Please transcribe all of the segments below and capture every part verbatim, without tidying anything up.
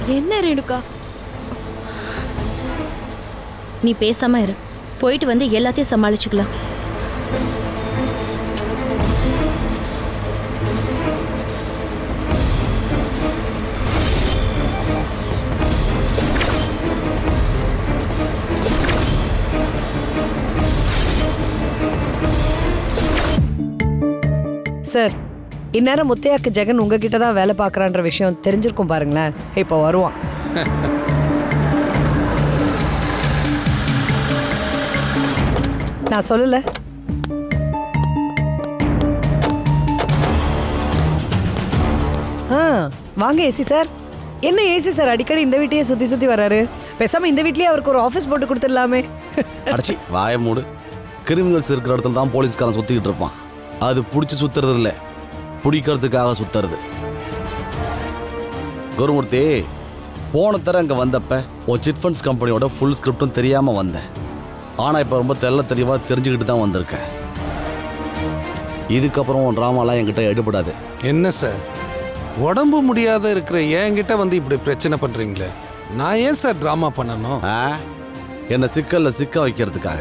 என்ன ரேணுகா? நீ பேசாம இரு. போயிட்டு வந்து எல்லாத்தையும் சமாளிச்சுக்கலாம். சார், இந்நேரம் முத்தையாக்கு ஜெகன் உங்ககிட்ட தான் வேலை பார்க்குறான்ற விஷயம் தெரிஞ்சிருக்கும் பாருங்களேன். இப்போ வருவான். நான் சொல்லல. ஆ வாங்க ஏசி சார். என்ன ஏசி சார் அடிக்கடி இந்த வீட்டையே சுத்தி சுத்தி வராரு? பேசாம இந்த வீட்லயே அவருக்கு ஒரு ஆஃபீஸ் போட்டு கொடுத்துடலாமே. அடச்சி வாய மூடு. கிரிமினல்ஸ் இருக்கிற இடத்துல தான் போலீஸ்காரன் சுத்திக்கிட்டு இருப்பான். அது பிடிச்சி சுத்துறது இல்லை, பிடிக்கிறதுக்காக சுத்துறது. குருமூர்த்தி, போன தர அங்கே வந்தப்ப ஒரு சிட் ஃபண்ட்ஸ் கம்பெனியோட ஃபுல் ஸ்கிரிப்டும் தெரியாமல் வந்தேன். ஆனால் இப்போ ரொம்ப தெல்ல தெளிவாக தெரிஞ்சுக்கிட்டு தான் வந்திருக்கேன். இதுக்கப்புறம் உன் ட்ராமாலாம் என்கிட்ட எடுபடாது. என்ன சார், உடம்பு முடியாத இருக்கிற என்கிட்ட வந்து இப்படி பிரச்சனை பண்ணுறீங்களே? நான் ஏன் சார் ட்ராமா பண்ணணும்? ஆ என்னை சிக்கலில் சிக்க வைக்கிறதுக்காக.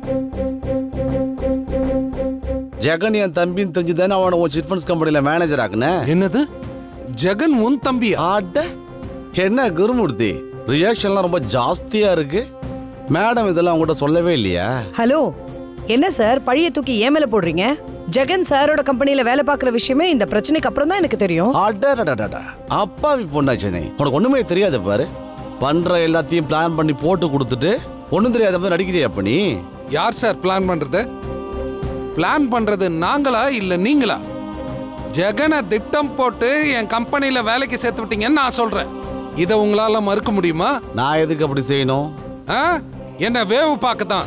ஜெகன் என் தம்பின்னு தெரிஞ்சுதானே அவனை உன் சிட் ஃபண்ட்ஸ் கம்பெனியில் மேனேஜர் ஆக்குனேன். என்னது, ஜெகன் உன் தம்பி? ஆட்ட என்ன குருமூர்த்தி, ரியாக்ஷன்லாம் ரொம்ப ஜாஸ்தியாக இருக்கு. மேடம் இதெல்லாம் உங்கள்கிட்ட சொல்லவே இல்லையா? ஹலோ, என்ன சார் பழிய தூக்கி ஏன் மேல போடுறீங்க? ஜெகன் சாரோட கம்பெனியில வேலை பார்க்குற விஷயமே இந்த பிரச்சனைக்கு அப்புறம் தான் எனக்கு தெரியும். அடடடடா, அப்பாவி பொண்ணாச்சே நீ. உனக்கு ஒண்ணுமே தெரியாது பாரு. பண்ற எல்லாத்தையும் பிளான் பண்ணி போட்டு கொடுத்துட்டு ஒன்றும் தெரியாத மாதிரி நடிக்கிறியா அப்ப நீ? யார் சார் பிளான் பண்றது? பிளான் பண்றது நாங்களா இல்ல நீங்களா? ஜெகனை திட்டம் போட்டு என் கம்பெனியில வேலைக்கு சேர்த்து விட்டீங்கன்னு நான் சொல்றேன். இதை உங்களால மறுக்க முடியுமா? நான் எதுக்கு அப்படி செய்யணும்? என்ன வேவு பார்க்கத்தான்.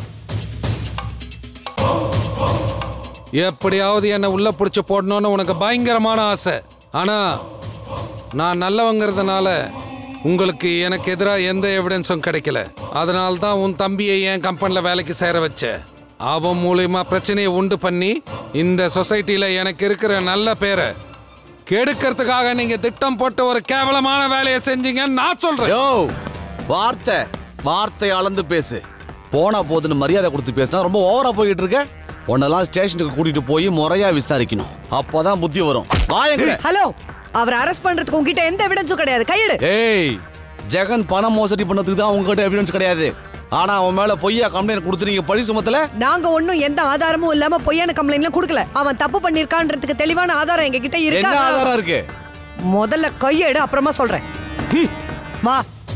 எப்படியாவது என்ன உள்ள பிடிச்சு போடணும்னு உனக்கு பயங்கரமான ஆசை. ஆனா நான் நல்லவங்கிறதுனால உங்களுக்கு எனக்கு எதிராக எந்த எவிடன்ஸும் கிடைக்கல. அதனால தான் உன் தம்பியை என் கம்பெனியில் வேலைக்கு சேர வச்ச. அவன் மூலியமா பிரச்சனையை உண்டு பண்ணி இந்த சொசைட்டில எனக்கு இருக்கிற நல்ல பேரை கெடுக்கிறதுக்காக நீங்க திட்டம் போட்டு ஒரு கேவலமான வேலையை செஞ்சீங்கன்னு நான் சொல்றேன். வார்த்தை வார்த்தை அளந்து பேசு. போனா போதுன்னு மரியாதை கொடுத்து பேசினா ரொம்ப ஓவரா போயிட்டு இருக்க. உன்னெல்லாம் ஸ்டேஷனுக்கு கூட்டிட்டு போய் முறையா விசாரிக்கணும். அப்பதான் புத்தி வரும். ஹலோ, அவர் அரெஸ்ட் பண்றதுக்கு உங்ககிட்ட எந்த எவிடன்ஸும் கிடையாது. கையெடு. ஏய், ஜெகன் பணம் மோசடி பண்ணதுக்கு தான் உங்ககிட்ட எவிடன்ஸ் கிடையாது. ஆனா அவன் மேல பொய்யா கம்ப்ளைண்ட் கொடுத்துறீங்க. பழி சுமத்தல. நாங்க ஒண்ணும் எந்த ஆதாரமும் இல்லாம பொய்யான கம்ப்ளைண்ட்லாம் கொடுக்கல. அவன் தப்பு பண்ணிருக்கான்றதுக்கு தெளிவான ஆதாரம் எங்க கிட்ட இருக்கு. என்ன ஆதாரம் இருக்கு? முதல்ல கையெடு, அப்புறமா சொல்றேன். வா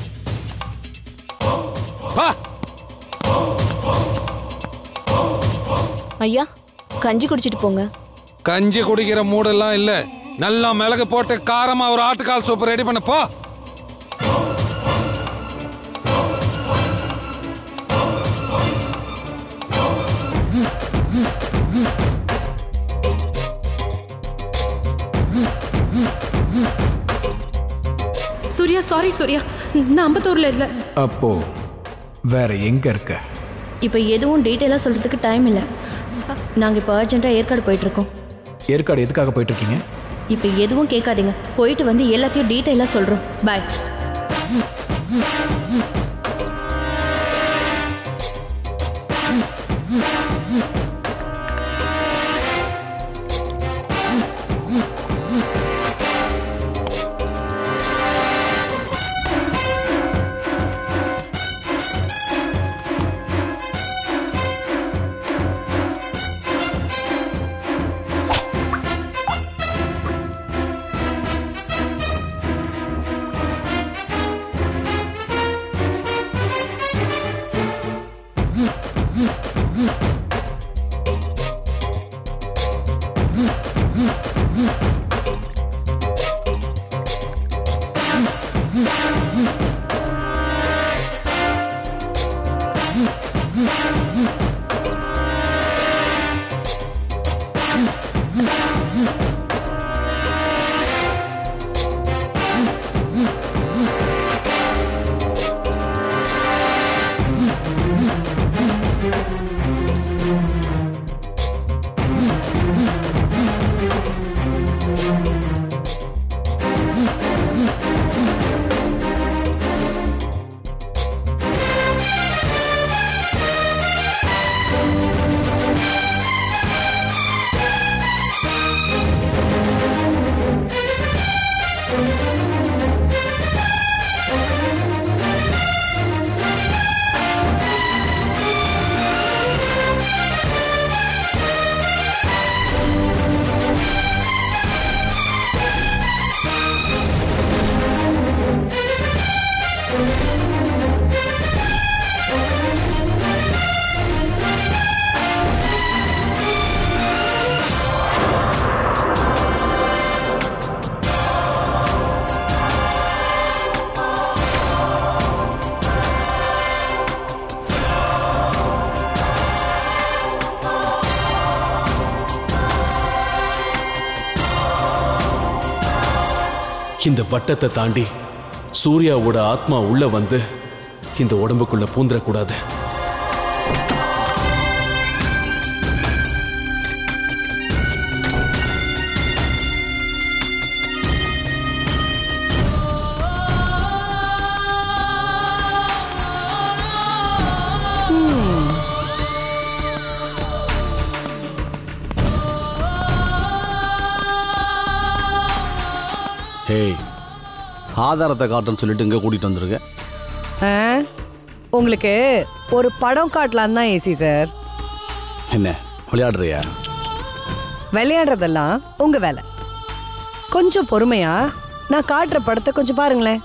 வா. ஐயா, கஞ்சி குடிச்சிட்டு போங்க. கஞ்சி குடிக்கிற மூடெல்லாம் இல்ல. நல்லா மிளகு போட்டு காரமா ஒரு ஆட்டுக்கால் சூப் ரெடி பண்ண போ. சூர்யா, சாரி சூர்யா, நான் அம்பத்தூர்ல இல்ல. அப்போ வேற எங்க இருக்க? இப்போ எதுவும் டீட்டெயிலாக சொல்றதுக்கு டைம் இல்லை. நாங்கள் இப்போ அர்ஜென்ட்டாக ஏற்காடு போயிட்டு இருக்கோம். ஏற்காடு எதுக்காக போயிட்டு இருக்கீங்க? இப்போ எதுவும் கேட்காதீங்க. போயிட்டு வந்து எல்லாத்தையும் டீட்டெயிலாக சொல்கிறோம். பாய். இந்த வட்டத்தை தாண்டி சூர்யாவோட ஆத்மா உள்ள வந்து இந்த உடம்புக்குள்ள பூந்துடக்கூடாது. ஹேய், ஆதாரத்தை காட்டுன்னு சொல்லிட்டு இங்கே கூட்டிகிட்டு வந்துருக்கேன். உங்களுக்கு ஒரு படம் காட்டலாம் தான் ஏசி சார். என்ன விளையாடுறியா? விளையாடுறதெல்லாம் உங்க வேலை. கொஞ்சம் பொறுமையா நான் காட்டுற படத்தை கொஞ்சம் பாருங்களேன்.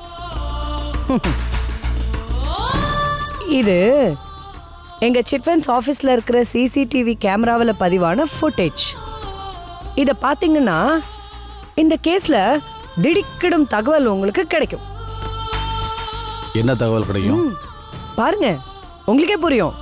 இது எங்க சிட்ஃபண்ட்ஸ் ஆஃபீஸில் இருக்கிற சிசிடிவி கேமராவில் பதிவான ஃபுட்டேஜ். இதை பார்த்தீங்கன்னா இந்த கேஸ்ல திடுக்கிடும் தகவல் உங்களுக்கு கிடைக்கும். என்ன தகவல் கிடைக்கும்? பாருங்க, உங்களுக்கே புரியும்.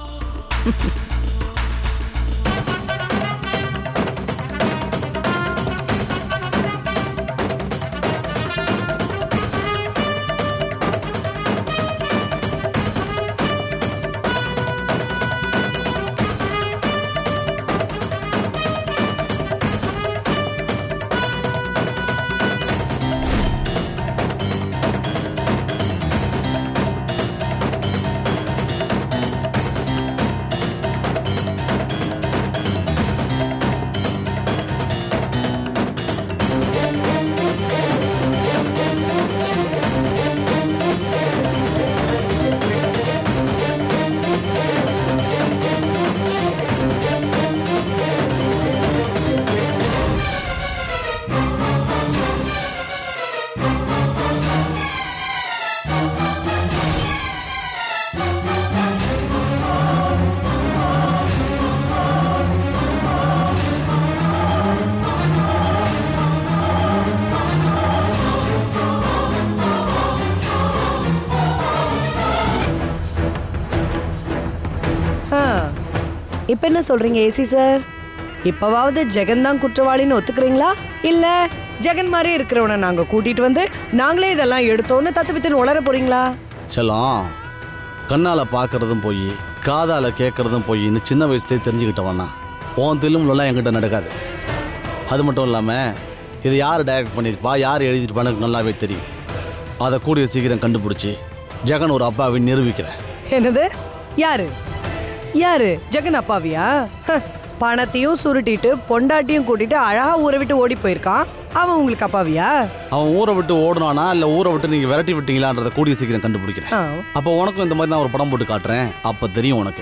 இப்ப என்ன சொல்றீங்க ஏசி சார்? இப்பவாவது ஜெகன் தான் குற்றவாளின்னு ஒத்துக்கிறீங்களா? இல்ல ஜெகன் மாதிரி இருக்கிறவனை நாங்க கூட்டிட்டு வந்து நாங்களே இதெல்லாம் எடுத்தோன்னு தத்துப்பித்துன்னு உளர போறீங்களா? செல்லம், கண்ணால பாக்குறதும் போய் காதால கேட்கறதும் போயின்னு சின்ன வயசுலேயே தெரிஞ்சுக்கிட்டவனா உன் தில்லும்லாம் என்கிட்ட நடக்காது. அது மட்டும் இல்லாம இதை யார் டைரக்ட் பண்ணியிருப்பா, யார் எழுதியிருப்பான்னு நல்லாவே தெரியும். அதை கூடிய சீக்கிரம் கண்டுபிடிச்சி ஜெகன் ஒரு அப்பாவை நிரூபிக்கிறேன். என்னது? யாரு யாரு ஜெகன் அப்பாவியா? பணத்தையும் சுருட்டிட்டு பொண்டாட்டியும் கூட்டிட்டு அழகா ஊரை விட்டு ஓடி போயிருக்கான். அவன் உங்களுக்கு அப்பாவியா? அவன் ஊரை விட்டு ஓடுனானா இல்ல ஊரை விட்டு நீங்க விரட்டி விட்டீங்களான்றத கூடிய சீக்கிரம் கண்டுபிடிக்கிறேன். அப்போ உனக்கும் இந்த மாதிரி நான் ஒரு படம் போட்டு காட்டுறேன், அப்ப தெரியும் உனக்கு.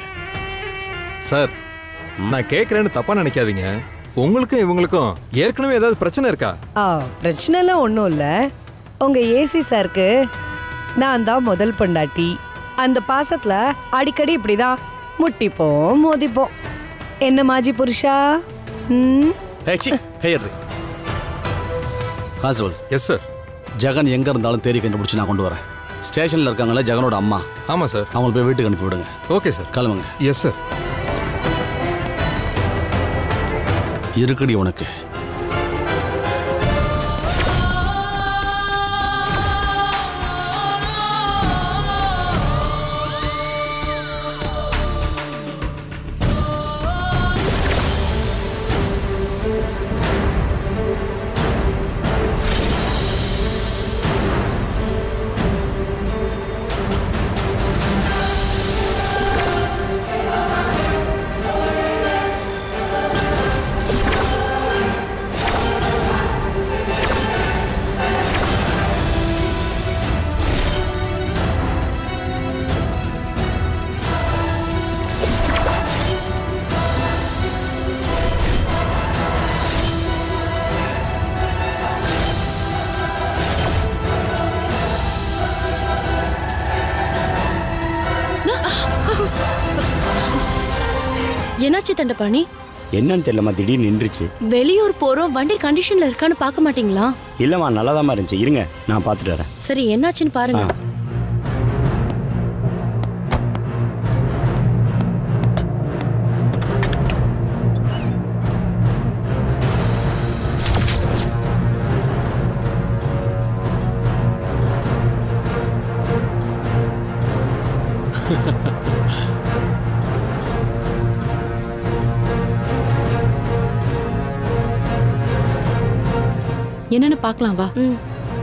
சார், நான் கேட்கறேன்னு தப்பா நினைக்காதீங்க. உங்களுக்கும் இவங்களுக்கும் ஏற்கனவே ஏதாவது பிரச்சனை இருக்கா? பிரச்சனை எல்லாம் ஒன்றும் இல்லை. உங்க ஏசி சாருக்கு நான் தான் முதல் பொண்டாட்டி. அந்த பாசத்துல அடிக்கடி இப்படிதான் முட்டிப்போம் மோதிப்போம். என்ன மாஜி புருஷா? ம் கான்ஸ்டபிள்ஸ். Yes sir. ஜெகன் எங்க இருந்தாலும் தேடி கண்டுபிடிச்சு நான் கொண்டு வரேன். ஸ்டேஷன்ல இருக்காங்களே ஜெகனோட அம்மா. ஆமா சார். அவங்க போய் வீட்டுக்கு அனுப்பி விடுங்க. Okay sir. கிளம்புங்க. Yes sir. இருக்குடி உனக்கு. என்னாச்சு தண்டபாணி? என்னன்னு தெரியலமா, திடீர்னு நின்றுச்சு. வெளியூர் போறோம், வண்டி கண்டிஷன்ல இருக்கான்னு பார்க்க மாட்டீங்களா? இல்லம்மா, நல்லாதாம்மா இருந்துச்சு. இருங்க, நான் பார்த்துட்டு வரேன். சரி, என்னாச்சுன்னு பாருங்க. என்னன்னு பார்க்கலாம் வா. ம்.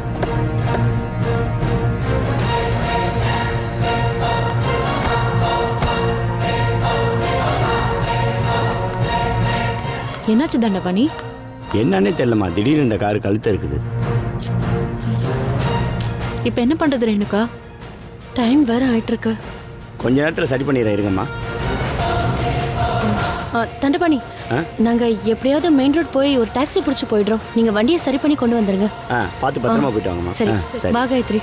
என்னாச்சு தண்டபாணி? என்னன்னே தெரியலம்மா, திடீர்னு இந்த காரு கழுத்து இருக்குது. இப்ப என்ன பண்றது ரேணுகா? டைம் வேற ஆயிட்டு இருக்கு. கொஞ்ச நேரத்தில் சரி பண்ணிடுறேன், இருங்கம்மா. தண்டபாணி, நாங்க எப்படியாவது மெயின் ரோட் போய் ஒரு டாக்ஸி பிடிச்சி போயிடுறோம். நீங்க வண்டியை சரி பண்ணி கொண்டு வந்துருங்க. ஆ, பார்த்து பத்திரமா போயிட்டு வாங்கம்மா. சரி, சரி. வா காயத்ரி.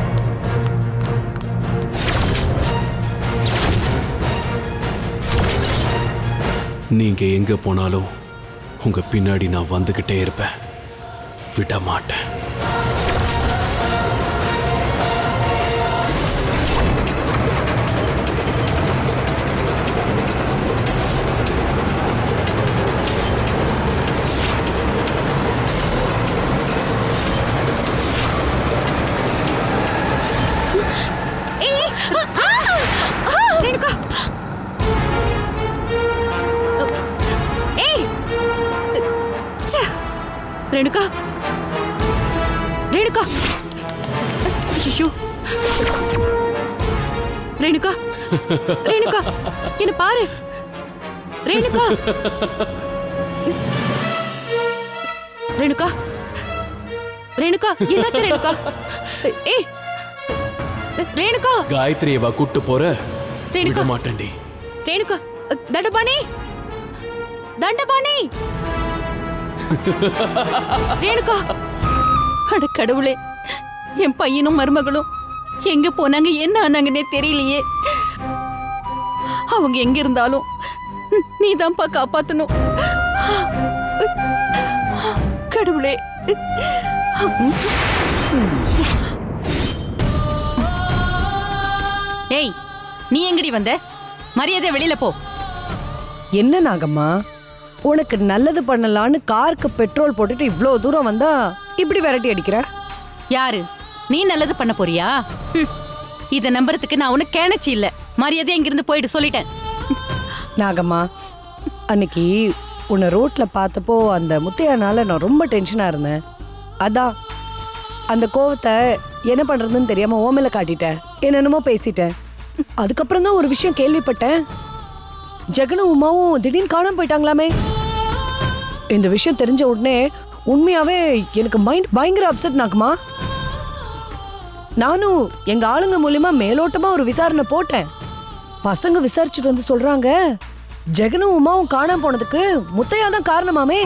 நீங்க எங்க போனாலும் உங்க பின்னாடி நான் வந்துகிட்டே இருப்பேன், விட மாட்டேன். ரேணுகா, ஏய் ரேணுகா, ரேணுகா, ஐயோ ரேணுகா, ரேணுகா என்ன பாரு. ரேணுகா, ரேணுகா, ரேணுகா என்னாச்சு ரேணுகா? ஏய் ரேணுகா, காயத்ரியவா கூட்டு போற? ரேணுகா விட மாட்டேன்டி. ரேணுகா, தண்டபாணி, தண்டபாணி, ரேணுகா. அட கடவுளே, என் பையனும் மருமகளும் எங்க போனாங்க, என்ன ஆனாங்கன்னே தெரியலையே. அவங்க எங்க இருந்தாலும் நீதான்ப்பா காப்பாத்தணும். கடவுளே. ஏய், நீ எங்கடி வந்த? மரியாதை வெளியில போ. என்ன நாகம்மா, உனக்கு நல்லது பண்ணலான்னு காருக்கு பெட்ரோல் போட்டுட்டு இவ்ளோ தூரம் வந்தா இப்படி விரட்டி அடிக்கிற? யாரு நீ? நல்லது பண்ண போறியா? இத நம்புறதுக்கு நான் உனக்கு கேணச்சி இல்ல. மரியாதை இங்கிருந்து போயிட்டு சொல்லிட்டேன். நாகம்மா, அன்னைக்கு உன்னை ரோட்ல பார்த்தப்போ அந்த முத்தையானால நான் ரொம்ப டென்ஷனா இருந்தேன். அதான் அந்த கோவத்தை என்ன பண்றதுன்னு தெரியாம ஓமையில காட்டிட்டேன், என்னென்னமோ பேசிட்டேன். அதுக்கப்புறம் தான் ஒரு விஷயம் கேள்விப்பட்டேன். ஜெகனும் உமாவும் திடீர்னு காணாம போயிட்டாங்களாமே. இந்த விஷயம் தெரிஞ்ச உடனே உண்மையாவே எனக்கு மைண்ட் பயங்கர அப்செட் நாக்குமா. நானும் எங்க ஆளுங்க மூலியமா மேலோட்டமா ஒரு விசாரணை போட்டேன். பசங்க விசாரிச்சுட்டு வந்து சொல்றாங்க, ஜெகனும் உமாவும் காணாம போனதுக்கு முத்தையா தான் காரணமாமே.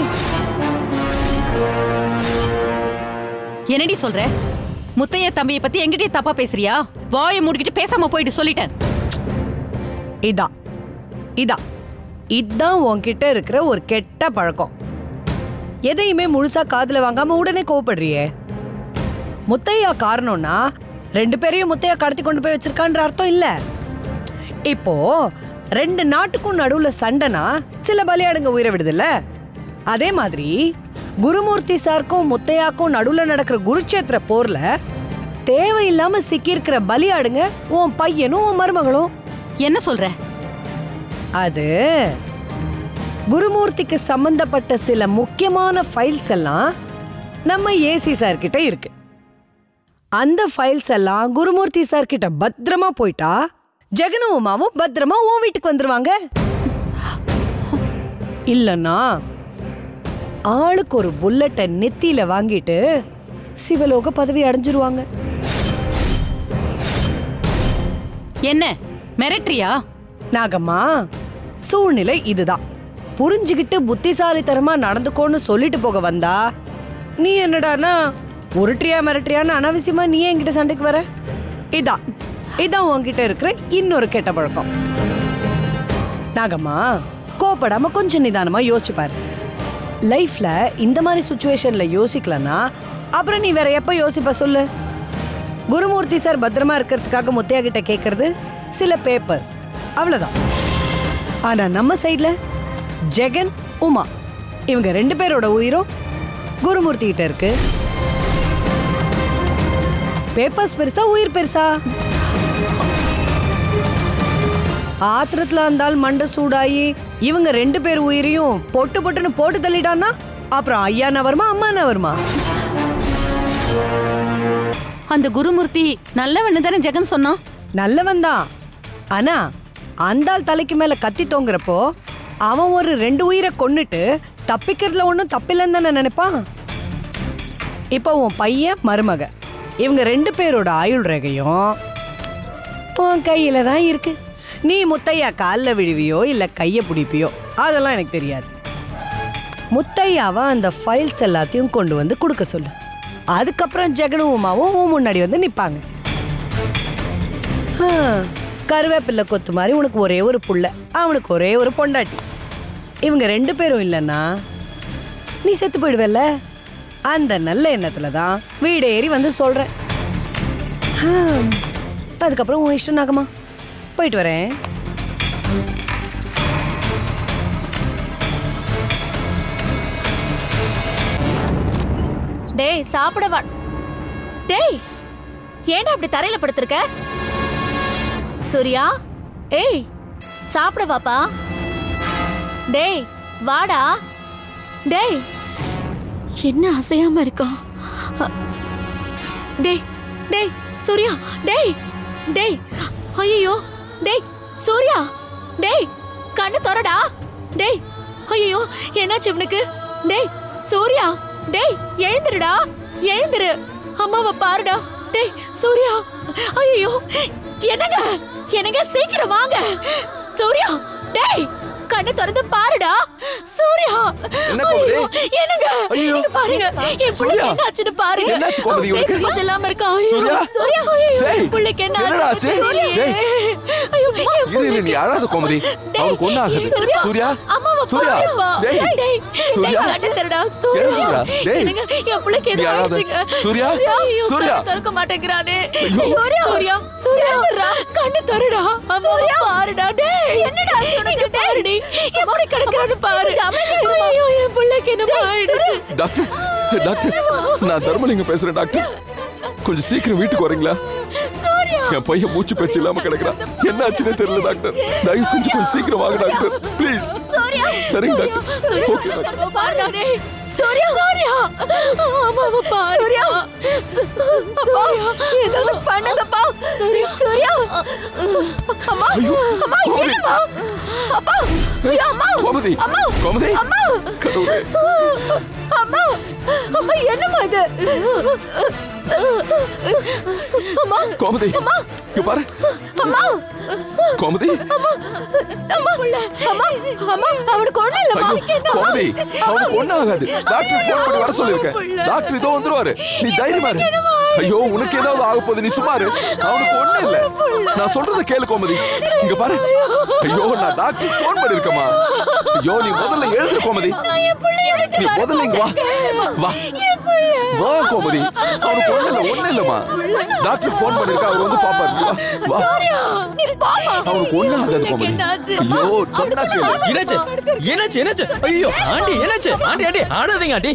என்னடி சொல்ற? முத்தையா தம்பியை பத்தி எங்கிட்டே தப்பா பேசுறியா? வாயை மூடிக்கிட்டு பேசாம போயிட்டு சொல்லிட்டேன். இதான் இதான் இதான் உன்கிட்ட இருக்கிற ஒரு கெட்ட பழக்கம். எதையுமே முழுசா காதுல வாங்காம உடனே கோவப்படுறியே. முத்தையா காரணம்னா ரெண்டு பேரையும் முத்தையா கடத்தி கொண்டு போய் வச்சிருக்கான்ற அர்த்தம் இல்ல. இப்போ ரெண்டு நாட்டுக்கும் நடுவுல சண்டைனா சில பலியாடுங்க உயிரை விடுதுல்ல, அதே மாதிரி குருமூர்த்தி சாருக்கும் முத்தையாக்கும் நடுவுல நடக்கிற குருட்சேத்திர போர்ல தேவையில்லாம சிக்கியிருக்கிற பலியாடுங்க உன் பையனும் உன் மருமகளும். என்ன சொல்ற? அது குருமூர்த்திக்கு சம்பந்தப்பட்ட சில முக்கியமான ஃபைல்ஸ் எல்லாம் நம்ம ஏசி சார் கிட்ட இருக்கு. அந்த ஃபைல்ஸ் எல்லாம் குருமூர்த்தி சார் கிட்ட பத்திரமா போயிட்டா ஜெகனும் உமாவும் பத்திரமா உன் வீட்டுக்கு வந்துருவாங்க. இல்லன்னா ஆளுக்கு ஒரு புல்லட்டை நெத்தியில வாங்கிட்டு சிவலோக பதவி அடைஞ்சிருவாங்க. என்ன மிரட்டறியா? நாகம்மா, சூழ்நிலை இதுதான். புரிஞ்சுக்கிட்டு புத்திசாலித்தனமா நடந்துக்கோன்னு சொல்லிட்டு போக வந்தா நீ என்னடானா உருட்டியா மிரட்டியான்னு அனாவசியமா நீ என்கிட்ட சண்டைக்கு வர. இதான் இதான் உன்கிட்ட இருக்கிற இன்னொரு கெட்ட பழக்கம். நாகம்மா, கோபப்படாம கொஞ்சம் நிதானமா யோசிச்சு பாரு. லைஃப்ல இந்த மாதிரி சுச்சுவேஷன்ல யோசிக்கலன்னா அப்புறம் நீ வேற எப்ப யோசிப்ப சொல்லு? குருமூர்த்தி சார் பத்திரமா இருக்கிறதுக்காக முத்தையா கிட்ட கேட்கறது சில பேப்பர்ஸ், அவ்வளவுதான். ஆனா நம்ம சைட்ல ஜெகன், உமா இவங்க ரெண்டு பேரோட உயிரும் குருமூர்த்தி கிட்ட இருக்கு. பேப்பர்ஸ் பெருசா உயிர் பெருசா? ஆத்திரத்துல இருந்தால் மண்டை சூடாயி இவங்க ரெண்டு பேர் உயிரையும் பொட்டு பொட்டுன்னு போட்டு தள்ளிட்டான்னா அப்புறம் ஐயா நவருமா அம்மா நவருமா? அந்த குருமூர்த்தி நல்லவன்னு தானே ஜெகன் சொன்னான். நல்லவன் தான். ஆனா அந்த ஆள் தலைக்கு மேல கத்தி தொங்குறப்போ அவன் ஒரு ரெண்டு உயிரை கொன்னுட்டு தப்பிக்கிறதுல ஒன்றும் தப்பில்லைன்னு தானே நினைப்பான். இப்போ உன் பையன் மருமக இவங்க ரெண்டு பேரோட ஆயுள் ரேகையும் உன் கையில தான் இருக்கு. நீ முத்தையா காலில் விழுவியோ இல்லை கையை பிடிப்பியோ அதெல்லாம் எனக்கு தெரியாது. முத்தையாவை அந்த ஃபைல்ஸ் எல்லாத்தையும் கொண்டு வந்து கொடுக்க சொல்லு. அதுக்கப்புறம் ஜெகனும் உமாவும் உன் முன்னாடி வந்து நிற்பாங்க. கருவேப்பிள்ளை கொத்து மாதிரி உனக்கு ஒரே ஒரு புள்ள, அவனுக்கு ஒரே ஒரு பொண்டாட்டி. இவங்க ரெண்டு பேரும் இல்லைன்னா நீ செத்து போயிடுவல்ல. அந்த நல்ல எண்ணத்துல தான் வீடு ஏறி வந்து சொல்றேன். அதுக்கப்புறம் உன் இஷ்டம் நாகமா. போயிட்டு வரேன். டேய் சாப்பிட வா. டேய் ஏன்டா அப்படி தரையில படுத்திருக்க? சூர்யா ஏய் சாப்பிட வாப்பா. டேய் வாடா. டேய் என்ன அசையாம இருக்கான்? டேய் டேய் சூர்யா டேய் டேய் ஐயோ டேய் சூர்யா டேய் கண்ணு திறடா. டேய் ஐயோ என்னாச்சு இவனுக்கு? டேய் சூர்யா டேய் எழுந்துருடா, எழுந்துரு. அம்மாவை பாருடா. டேய் சூர்யா ஐயோ என்னங்க என்னங்க சீக்கிரம் வாங்க. சூர்யா டேய் கண்ணு திறந்து பாருடா. சூர்யா என்னங்க இங்க பாருங்க என் புள்ளைக்கு என்னாச்சுன்னு பாருங்க. என்னாச்சு கோமதி உனக்கு? கொஞ்சம் இருக்கான். சூர்யா சூர்யா என் புள்ளைக்கு என்னாச்சு? ஐயோ இரு இரு நீ அழாத கோமதி. அவனுக்கு ஒண்ணு ஆகாது. சூர்யா சூர்யா டேய் டேய் சூர்யா கண்ணு திறடா. சூர்யா என்னங்க என் புள்ளைக்கு என்னாச்சுங்க? சூர்யா சூர்யா திறக்க மாட்டேங்கறானே. சூர்யா சூர்யா சூர்யா கண்ணு திறடா. சூர்யா பாருடா. டேய் என்னடா ஆச்சு உனக்கு? டேய் எப்படி கிடக்குறான்னு பாரு. ஐயோ என் புள்ளைக்கு என்ன ஆயிடுச்சு? டாக்டர் டாக்டர் நான் தர்மலிங்கம் பேசுறேன் டாக்டர். கொஞ்சம் சீக்கிரம் வீட்டுக்கு வரீங்களா? என் பையன் மூச்சு பேச்சு இல்லாம கிடக்குறான். என்ன ஆச்சுன்னு தெரியல டாக்டர். தயவு செஞ்சு கொஞ்சம் சீக்கிரம் வாங்க டாக்டர் ப்ளீஸ். சரிங்க டாக்டர். Okay doctor. பாருடா டேய் சூர்யா சூர்யா அம்மாவை பாரு. சூர்யா சூர்யா ஏதாவது பண்ணுங்கப்பா. சூர்யா சூர்யா அம்மா அம்மா என்னம்மா? அப்பா ஐயோ அம்மா கோமதி கோமதி கடவுளே அம்மா அம்மா என்னம்மா இது? அம்மா கோமதி இங்க பாரு. அம்மா கோமதி அம்மா அம்மா அம்மா அம்மா அவனுக்கு ஒண்ணு இல்ல. கோமதி அவனுக்கு ஒண்ணு ஆகாது. டாக்டர் ஃபோன் பண்ணி வர சொல்லிருக்கேன். டாக்டர் இதோ வந்துருவாரு. நீ தைரியமா இரு. ஐயோ உனக்கு ஏதாவது ஆக போகுது. நீ சும்மா இரு. அவனுக்கு ஒண்ணு இல்ல. நான் சொல்றத கேளு கோமதி. இங்க பாரு. ஐயோ நான் டாக்டர் ஃபோன் பண்ணிருக்கேமா. ஐயோ நீ முதல்ல எழுந்து கோமதி. நீ முதல்ல இங்க வா வா வா கோமதி. அவனுக்கு ஒண்ணு இல்ல ஒண்ணு இல்லம்மா. டாக்டர் ஃபோன் பண்ணிருக்கா. அவர் வந்து பாப்பாரு. வா அவனுக்கு ஒண்ணு ஆகாது கோமதி. ஐயோ சொன்னா கேளு. என்னாச்சு என்னாச்சு என்னாச்சு? ஐயோ ஆண்டி என்னாச்சு? ஆண்டி ஆண்டி ஆடாதீங்க ஆண்டி.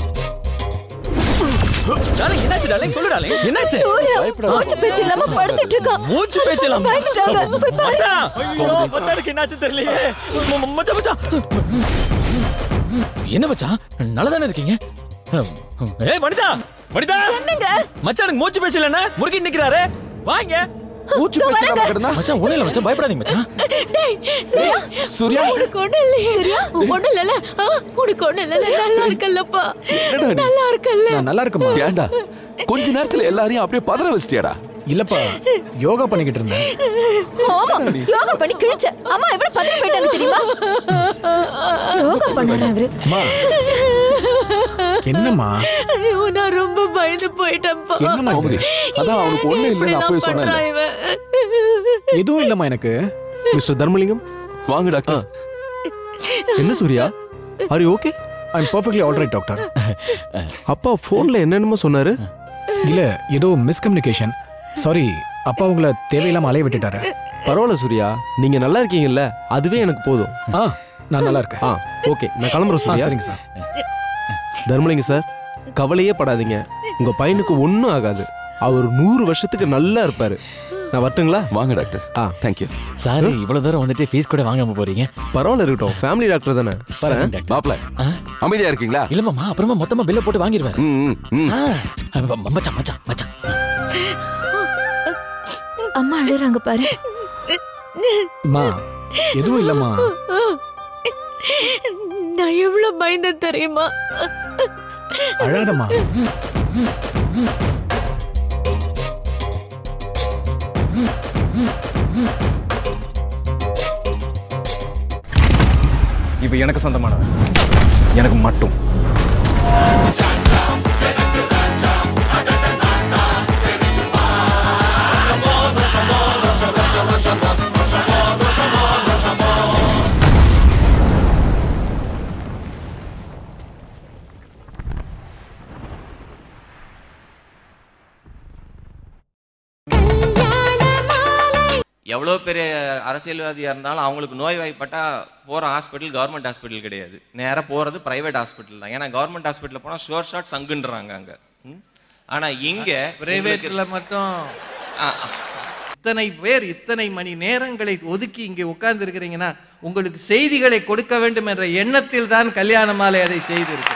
டார்லிங் என்னாச்சு டார்லிங்? சொல்லு டார்லிங் என்னாச்சு? மூச்சு பேச்சு இல்லாம படுத்துட்டு இருக்கான். மூச்சு பேச்சு இல்லாம பயந்துட்டாங்க. போய் பாரு. மச்சான் ஐயோ மச்சானுக்கு என்னாச்சு தெரியலையே. மச்சான் மச்சான் என்ன மச்சான் நல்லதானே இருக்கீங்க? ஏய் வனிதா வனிதா என்னங்க மச்சானுக்கு மூச்சு பேச்சு இல்லன்னா முறுக்கி நிக்கிறாரு. வாங்க மூச்சு பேச்சு இல்லாம கிடந்தா. மச்சான் ஒண்ணு இல்ல மச்சான் பயப்படாதீங்க மச்சான். டேய் சூர்யா சூர்யா உனக்கு ஒண்ணு இல்லையே. சூர்யா ஒண்ணு இல்லல. உனக்கு ஒண்ணு இல்லல. நல்லா இருக்கல்லப்பா. நல்லா இருக்கல்ல. நான் நல்லா இருக்கேமா. ஏண்டா கொஞ்ச நேரத்துல எல்லாரையும் அப்படியே பதற வச்சிட்டியாடா? இல்லப்பா யோகா பண்ணிக்கிட்டு இருந்தேன். ஆமா யோகா பண்ணி கிழிச்ச. அம்மா எவ்வளவு பதறி போயிட்டாங்க தெரியுமா? யோகா பண்ணாரு அவரு. அம்மா என்னம்மா? ஐயோ நான் ரொம்ப பயந்து போயிட்டேன்ப்பா. என்னம்மா இது? அதான் அவனுக்கு ஒண்ணு இல்லன்னு அப்பவே சொன்னேன். எதுவும் இல்லம்மா எனக்கு. மிஸ்டர் தர்மலிங்கம் வாங்க டாக்டர். என்ன Surya are you okay? I am perfectly alright doctor. அப்பா ஃபோன்ல என்னென்னமோ சொன்னாரு. இல்ல ஏதோ மிஸ்கம்யூனிகேஷன். சாரி அப்பா உங்களை தேவையில்லாம அலைய விட்டுட்டாரு. பரவாயில்ல சூர்யா, நீங்க நல்லா இருக்கீங்கல்ல, அதுவே எனக்கு போதும். ஆ நான் நல்லா இருக்கேன். ஆ ஓகே நான் கிளம்புறேன் சூர்யா. சரிங்க சார். தர்மலிங்கம் சார் கவலையே படாதீங்க, உங்க பையனுக்கு ஒன்றும் ஆகாது. அவர் நூறு வருஷத்துக்கு நல்லா இருப்பாரு. நான் வரட்டுங்களா? வாங்க டாக்டர். ஆ தேங்க்யூ சார். இவ்வளவு தூரம் வந்துட்டு ஃபீஸ் கூட வாங்காம போறீங்க. பரவாயில்ல, இருக்கட்டும். ஃபேமிலி டாக்டர் தானே. மாப்ள அமைதியா இருக்கீங்களா? இல்ல மாமா, அப்புறமா மொத்தமா பில்ல போட்டு வாங்கிடுவேன். மச்சான் மச்சான் மச்சான். அம்மா அழுறாங்க பாரு. அம்மா எதுவும் இல்லம்மா. நான் எவ்வளவு பயந்தேன் தெரியுமா? அழாதம்மா. இப்ப எனக்கு சொந்தமானவன் எனக்கு மட்டும். எவ்வளோ பெரிய அரசியல்வாதியாக இருந்தாலும் அவங்களுக்கு நோய் வாய்ப்பட்டா போகிற ஹாஸ்பிட்டல் கவர்மெண்ட் ஹாஸ்பிட்டல் கிடையாது. நேராக போகிறது ப்ரைவேட் ஹாஸ்பிட்டல் தான். ஏன்னா கவர்மெண்ட் ஹாஸ்பிட்டலில் போனால் ஷோர் ஷாட் சங்குன்றாங்க அங்கே. ஆனால் இங்கே பிரைவேட்டில் மட்டும் இத்தனை பேர் இத்தனை மணி நேரங்களை ஒதுக்கி இங்கே உட்கார்ந்து இருக்கிறீங்கன்னா உங்களுக்கு செய்திகளை கொடுக்க வேண்டும் என்ற எண்ணத்தில் தான் கல்யாண மாலை அதை செய்திருக்கு.